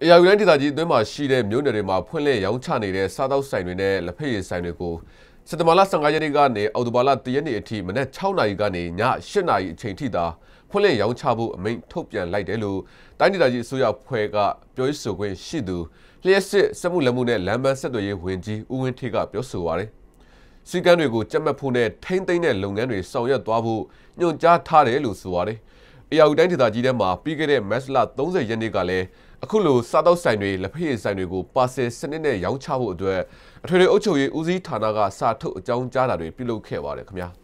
အရာယူတိုင်းဒေသကြီးအတွင်းမှာရှိတဲ့မြို့နယ်တွေမှာဖွင့်လှစ်ရောင်းချနေတဲ့စားသောက်ဆိုင်တွေနဲ့လက်ဖက်ရည်ဆိုင်တွေကိုစက်တဘာလ15ရက်နေ့ကနေအောက်တိုဘာလ1ရက်နေ့အထိမနက်6နာရီကနေည8နာရီအချိန်ထိသာဖွင့်လှစ်ရောင်းချဖို့အမိန့်ထုတ်ပြန်လိုက်တယ်လို့တိုင်းဒေသကြီးအစိုးရဖွဲ့ကပြောရေးဆိုခွင့်ရှိသူလျှက်စစ်စက်မှုလက်မှုနဲ့လမ်းပန်းဆက်သွယ်ရေးဝန်ကြီးဦးဝင်းထေးကပြောဆိုပါတယ်။စီကံတွေကိုကြက်မှတ်ဖို့နဲ့ထိမ့်သိမ်းတဲ့လုပ်ငန်းတွေဆောင်ရွက်သွားဖို့ညွှန်ကြားထားတယ်လို့ဆိုပါတယ်။အရာယူတိုင်းဒေသကြီးထဲမှာပြီးခဲ့တဲ့မတ်လ30ရက်နေ့ကလည်းအခုလိုစားတောက်ဆိုင်တွေလက်ဖက်ရည်ဆိုင်တွေကိုပါဆယ်စနစ်နဲ့ရောင်းချဖို့အတွက်အထွေထွေအုပ်ချုပ်ရေးဦးစီးဌာနကစာထုတ်အကြောင်းကြားတာတွေပြုလုပ်ခဲ့ပါတယ်ခင်ဗျာ။